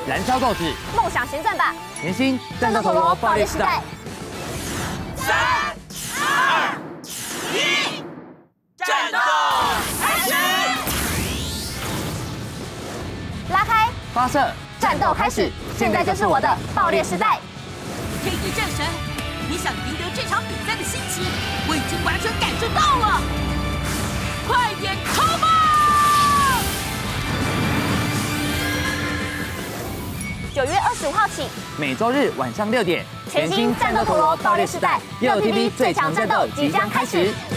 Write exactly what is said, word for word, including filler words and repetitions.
燃烧斗志， 梦想旋转吧！ 甜心战斗陀螺爆裂时代。 三、二、一，战斗开始！ 拉开， 发射， 战斗开始！现在就是我的爆裂时代。 黑衣战神，你想赢得这场比赛的心情，我已经完全感受到了。快点冲吧！ 九月二十五号起， 每周日晚上六点， 全新战斗陀螺爆裂时代，六 T V 最强战斗即将开始。